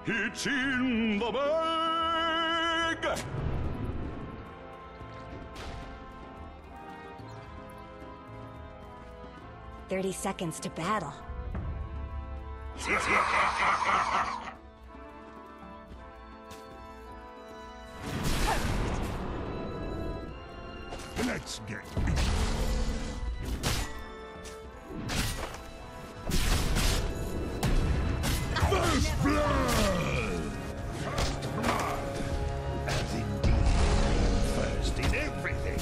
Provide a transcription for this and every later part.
It's in the bag! 30 seconds to battle. Let's get First blood! First blood! As indeed, first in everything!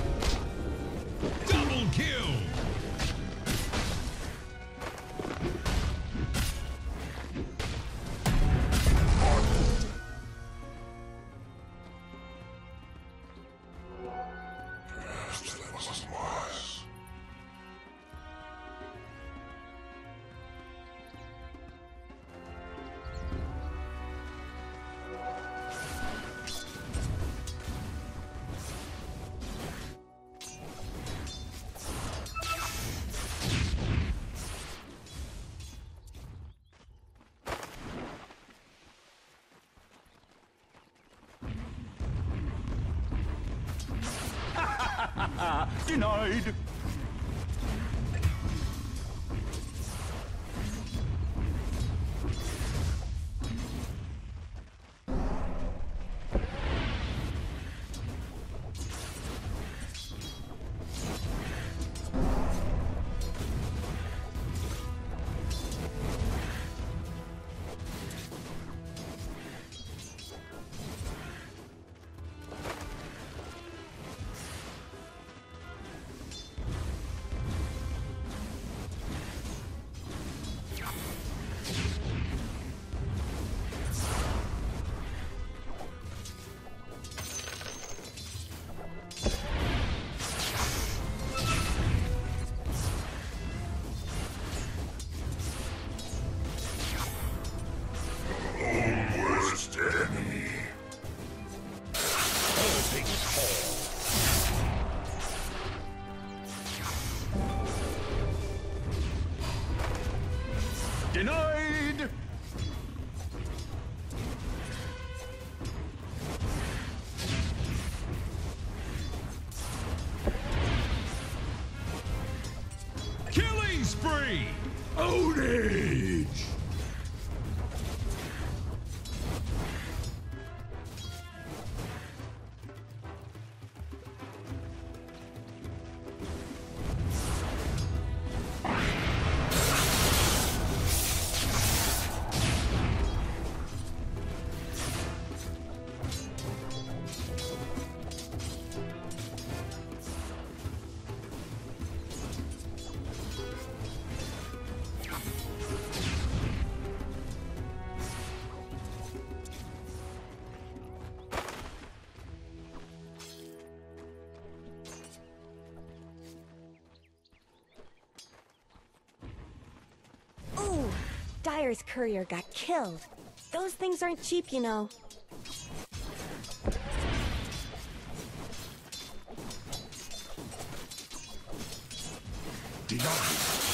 Double kill! Denied! Denied! Killing spree! Ownage! Dire's courier got killed. Those things aren't cheap, you know. Denied.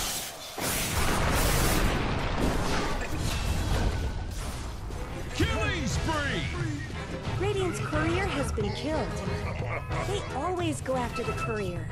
Killing spree! Radiant's courier has been killed. They always go after the courier.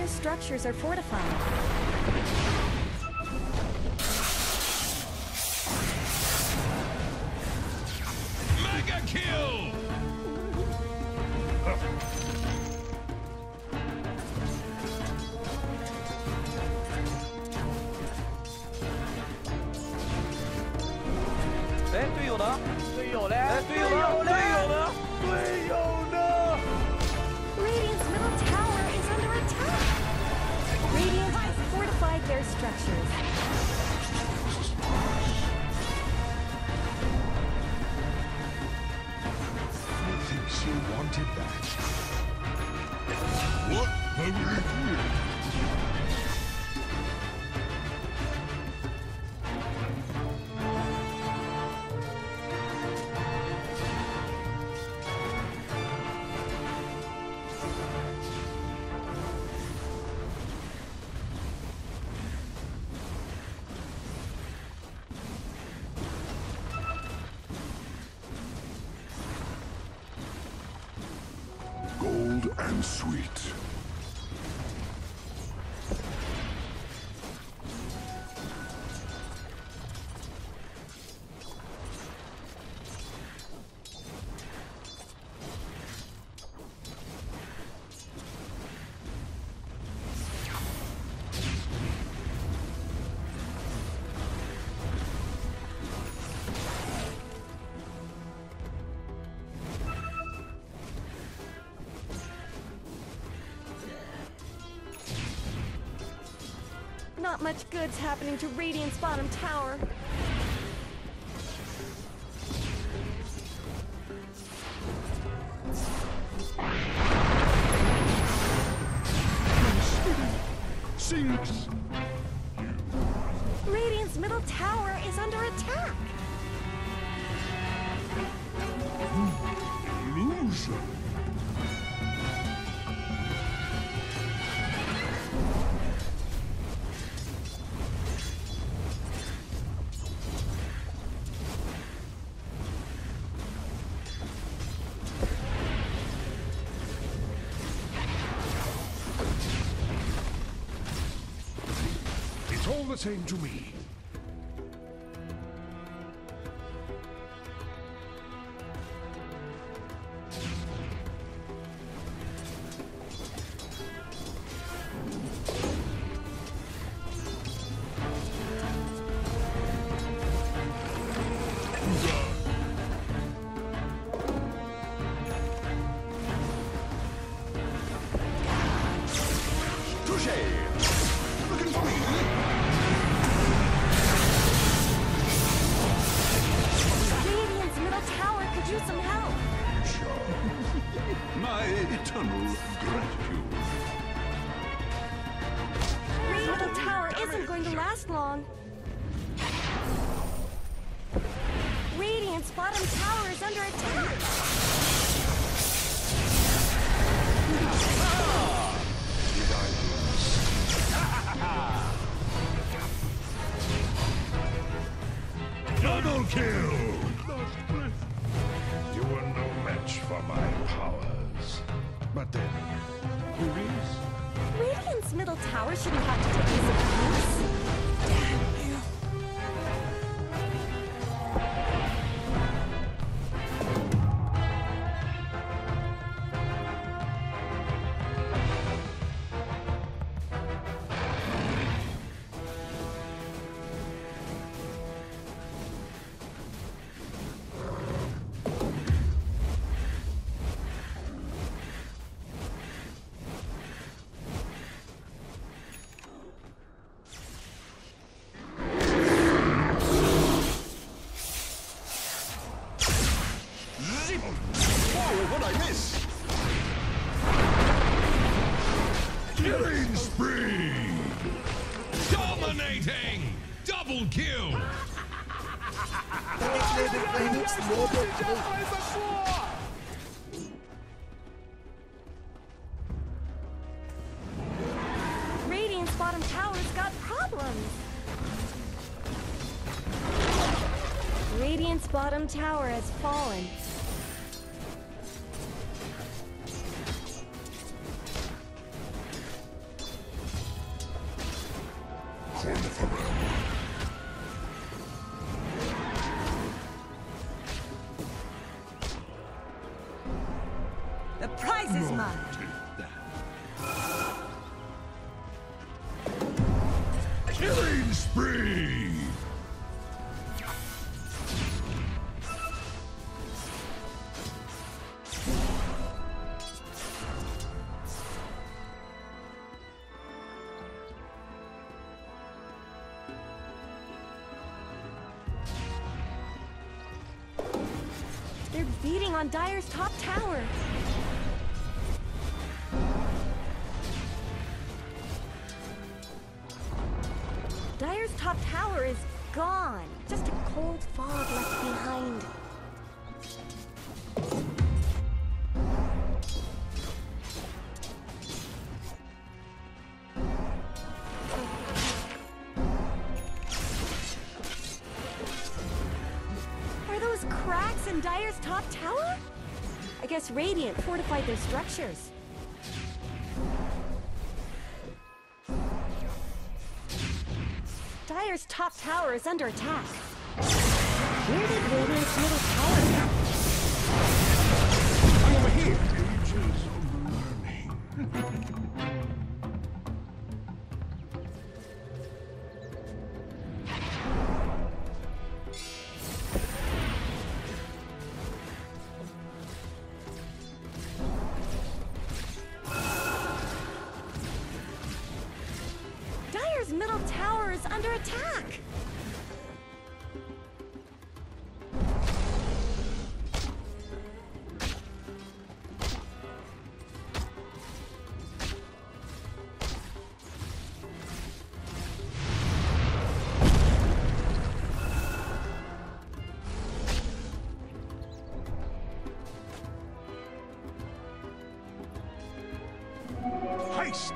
Radiant's structures are fortified. Mega kill! Radiant's middle tower is under attack. Radiant has fortified their structures. I think she wanted that. What have we here? Gold and sweet. Not much good's happening to Radiant's bottom tower. Sinks! Radiant's middle tower is under attack. Illusion! It's all the same to me. Radiant's middle tower could use some help. My eternal gratitude. Radiant's middle tower isn't going to last long. Radiant's bottom tower is under attack. Double kill! You were no match for my powers. But then, who is? Radiant's middle tower shouldn't have to take this abuse. Damn you. What'd I miss? Killing spree! Dominating! Double kill! Radiant's bottom tower's got problems. Radiant's bottom tower has fallen. prize is mine. Killing spree! They're beating on Dire's top tower. Dire's top tower is gone. Just a cold fog left behind. Are those cracks in Dire's top tower? I guess Radiant fortified their structures. Dire's top tower is under attack. Where did Radiant's middle tower go? Over here! Ages of learning. Dire's middle tower is under attack. Heist!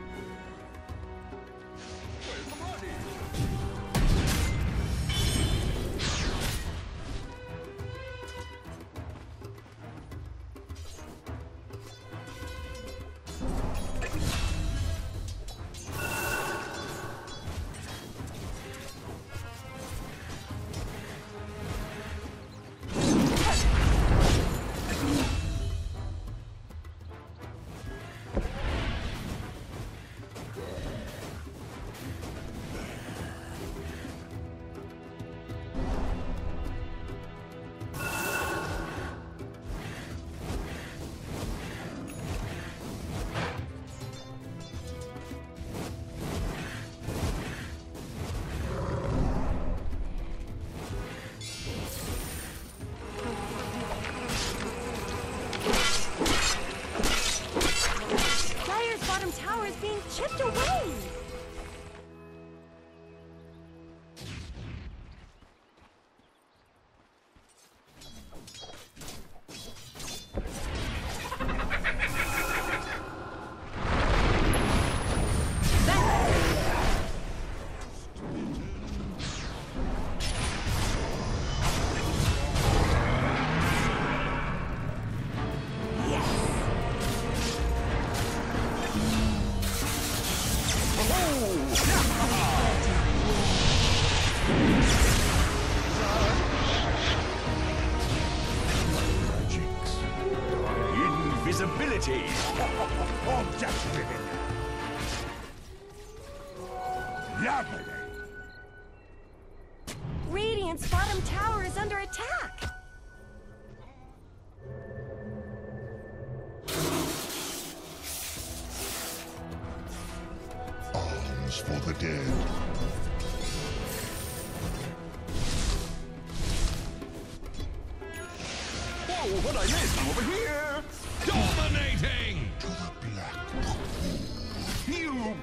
Tower is being chipped away! Invisibility! Objective! Lovely! Radiant's bottom tower is under attack! Arms for the dead. Whoa, what I missed? I'm over here! Dominating! To the black pool. You...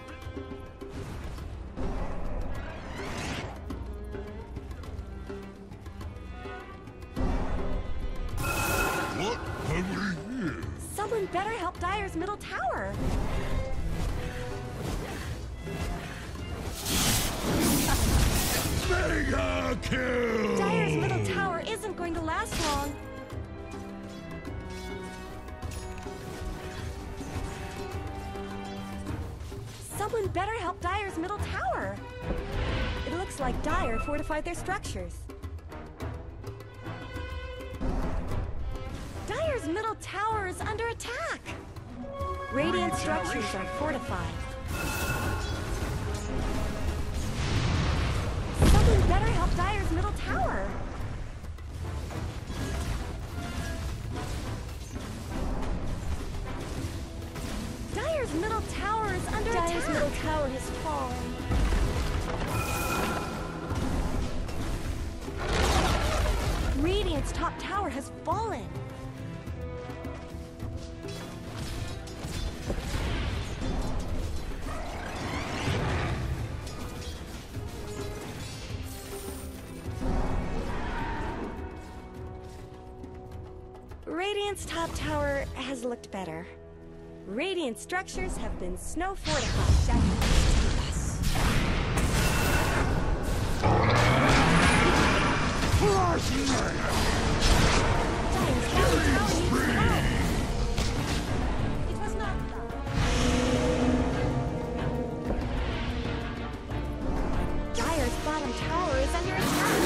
What have we here? Someone better help Dire's middle tower! Mega kill! Dire's middle tower isn't going to last long. Someone better help Dire's middle tower. It looks like Dire fortified their structures. Dire's middle tower is under attack. Radiant structures are fortified. Something better help Dire's middle tower. Dire's middle tower is under attack. Dire's middle tower has fallen. Radiant's top tower has fallen. Radiant's top tower has looked better. Radiant structures have been snow fortified. It was not done. Dire's bottom tower is under attack.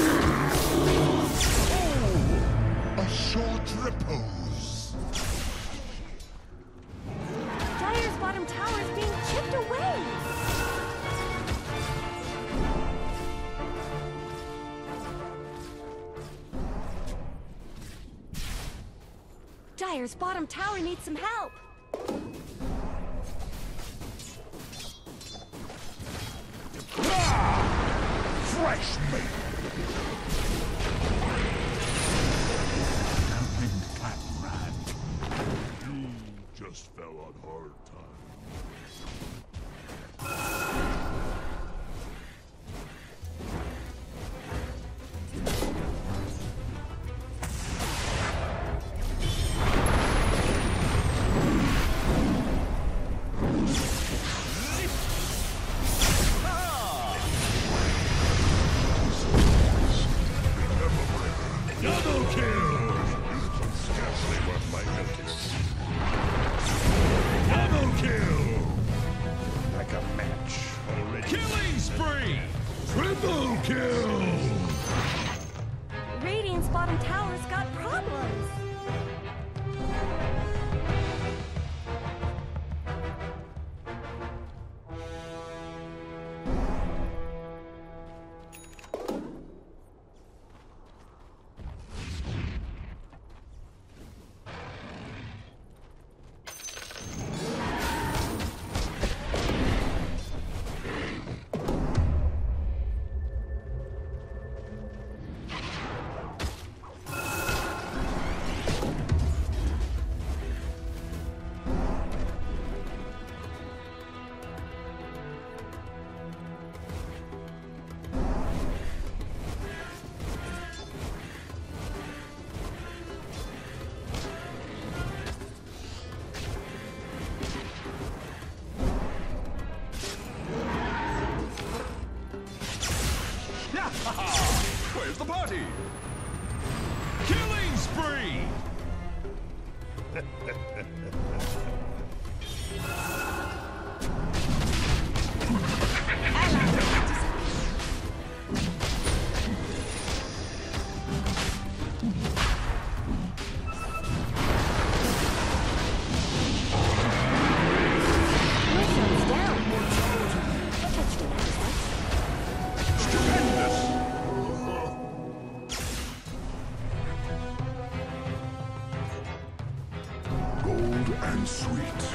A short repose. Dire's bottom tower is being chipped away. Dire's bottom tower needs some help. Fresh meat. Just fell on hard Double kill! Scarcely worth my notice. Double kill! Like a match already. Killing spree! Triple kill! Radiant's bottom tower's got problems. Where's the party? Killing spree! And sweet.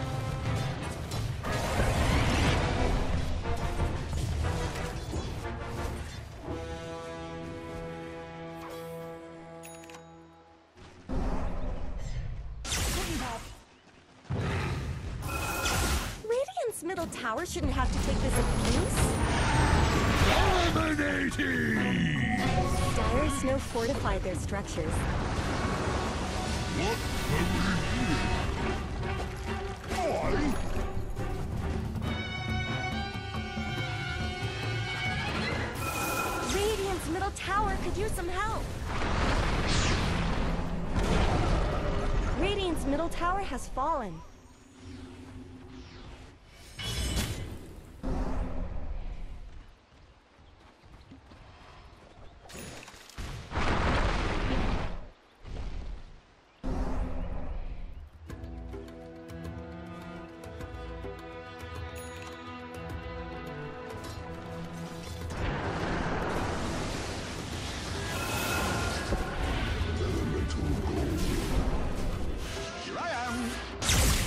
Radiant's middle tower shouldn't have to take this abuse. Dominating! Dire Snow fortified their structures. What have we here? Radiant's middle tower could use some help. Radiant's middle tower has fallen.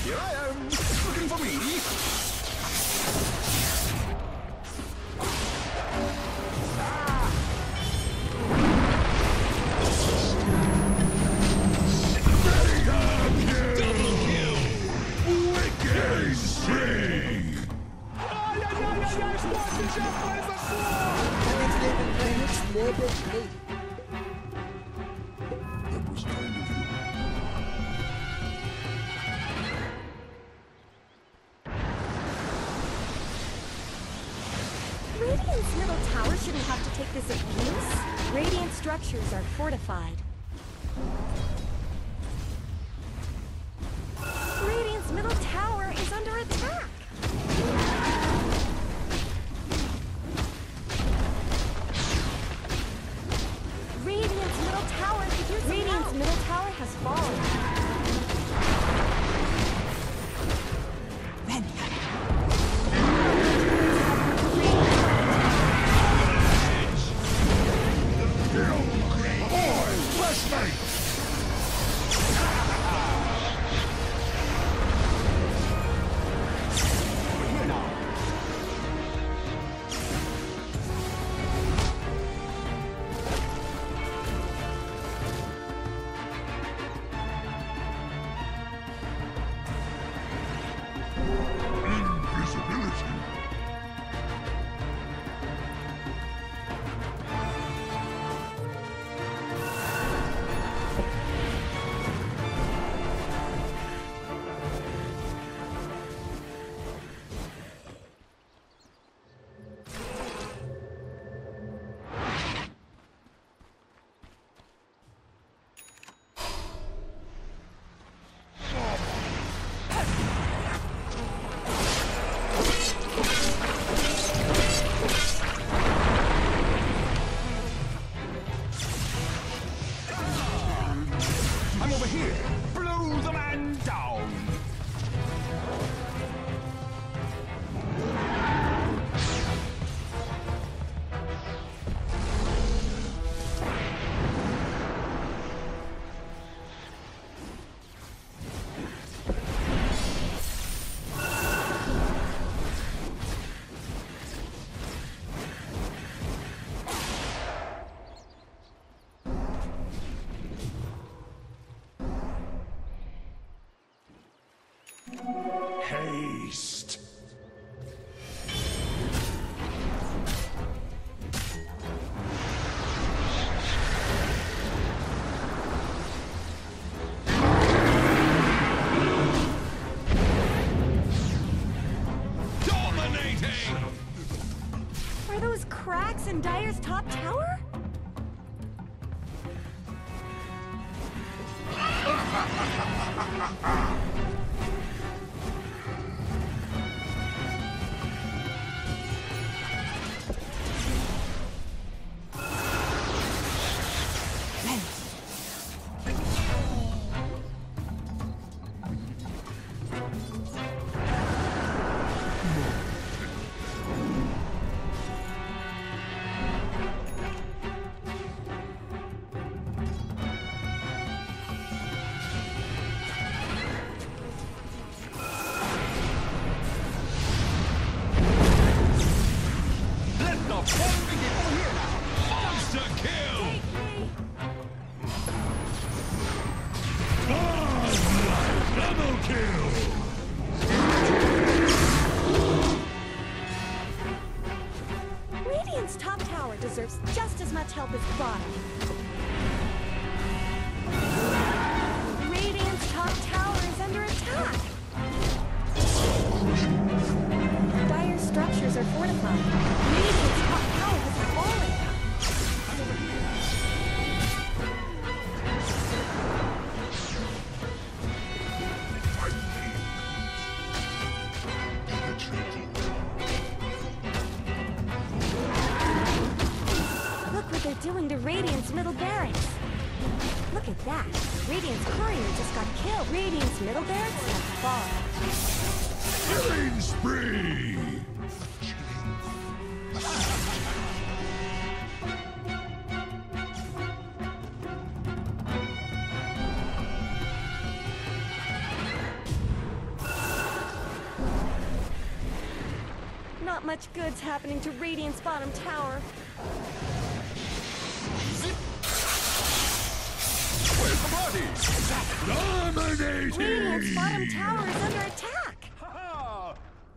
Here I am, looking for me. That was kind of you. Radiant's middle tower shouldn't have to take this abuse. Radiant structures are fortified. Radiant's middle tower is under attack. Radiant's middle tower could use Radiant's middle tower has fallen. Haste. Dominating! Are those cracks in Dire's top tower? Radiant's top tower deserves just as much help as the bottom. Radiant's top tower is under attack. Dire structures are fortified. Radiant's top tower has fallen. Doing to Radiant's middle barracks. Look at that. Radiant's courier just got killed. Radiant's middle barracks have fallen. Killing spree! Not much good's happening to Radiant's bottom tower. Where's the party? Dominating! Radiant's bottom tower is under attack! Ha-ha!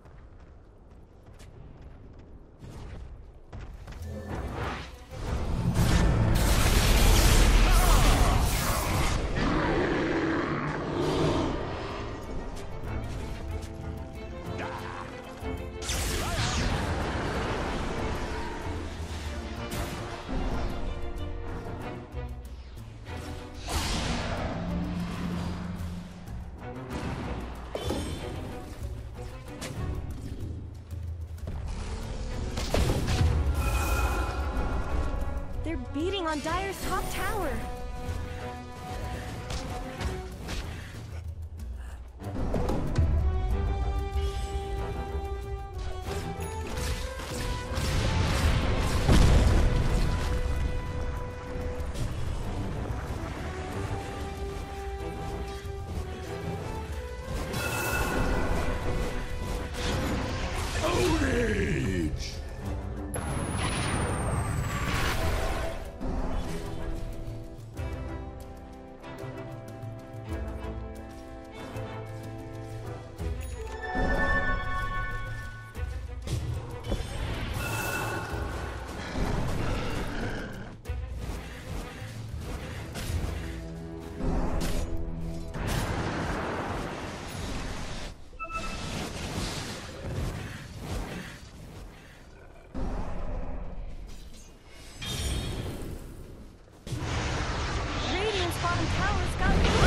They're beating on Dire's top tower. Ownage! Radiant's bottom tower's got double.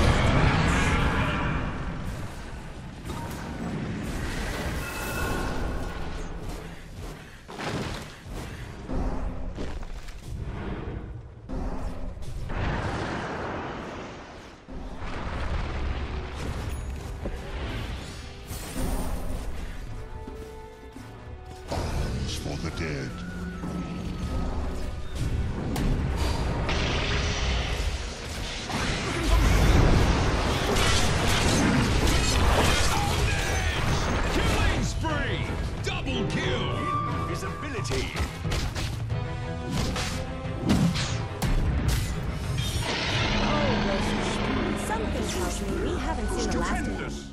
Bombs for the dead. Killing spree! Double kill! Invisibility! Oh, something tells me we haven't seen the last of him. Stupendous!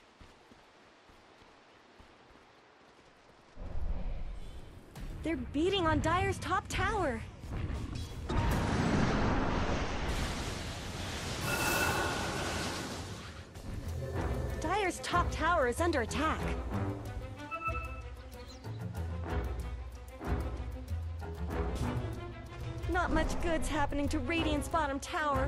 They're beating on Dire's top tower. Dire's top tower is under attack. Not much good's happening to Radiant's bottom tower.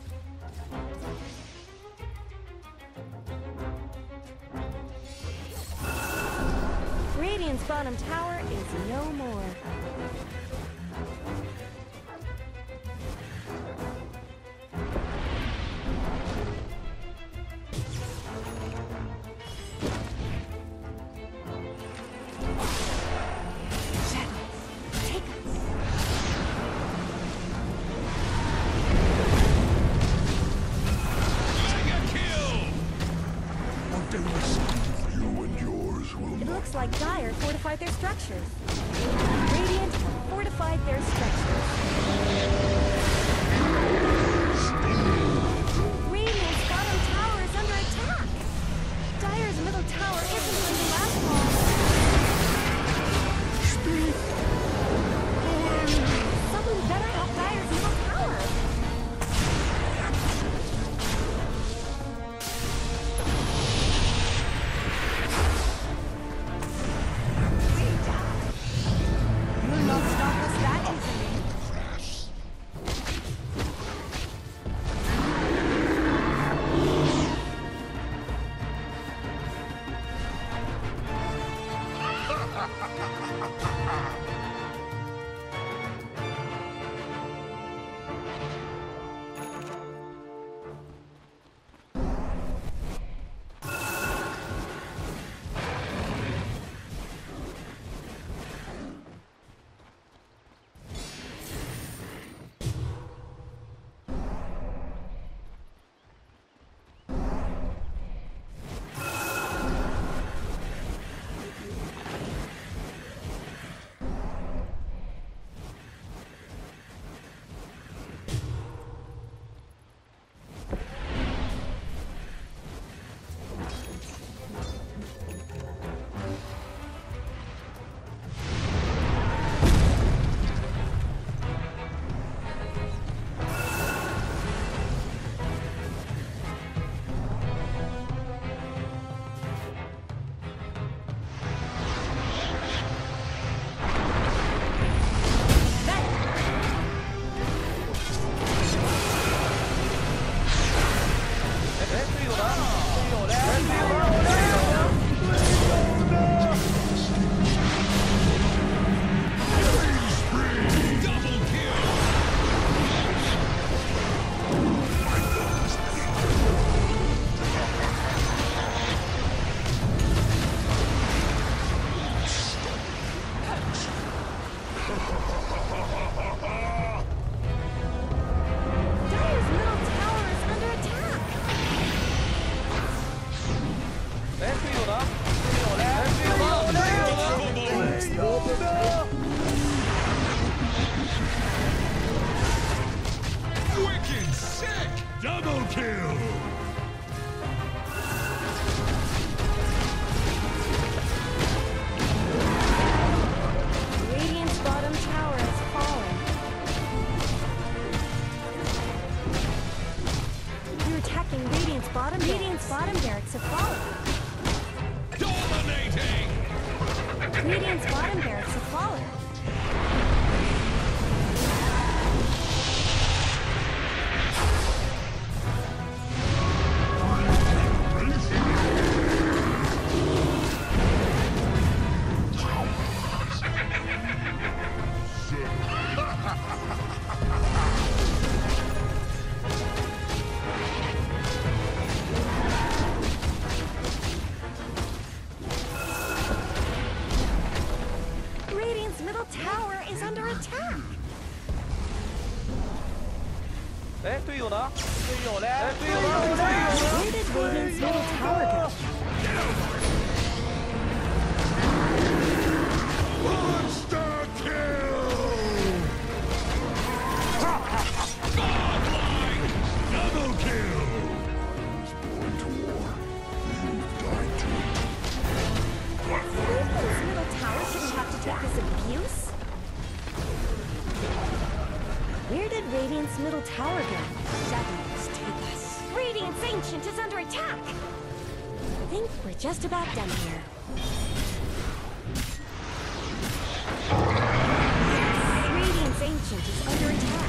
Radiant's bottom tower is no more. You and yours will It not. looks like Dire fortified their structures. Radiant fortified their structures. Radiant's bottom tower is under attack. Dire's middle tower isn't going to last long. Someone better help Dire's middle tower. You'll not stop us that easily. Crash. Radiant's bottom barracks have fallen. Radiant's middle tower is under attack. 哎，队友呢？队友嘞？哎，队友 Where did Radiant's middle tower go? Monster kill! Double kill! Born to war. You've died to it. Radiant's middle tower shouldn't have to take this abuse. Where did Radiant's middle tower go? Shadows take us. Radiant's Ancient is under attack. I think we're just about done here. Radiant's Ancient is under attack.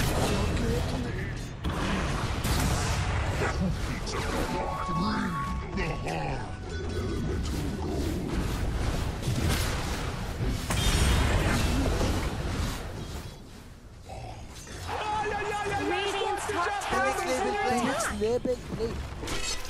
It's a lot. The heart. Elemental gold. Radiant's top tower is under attack.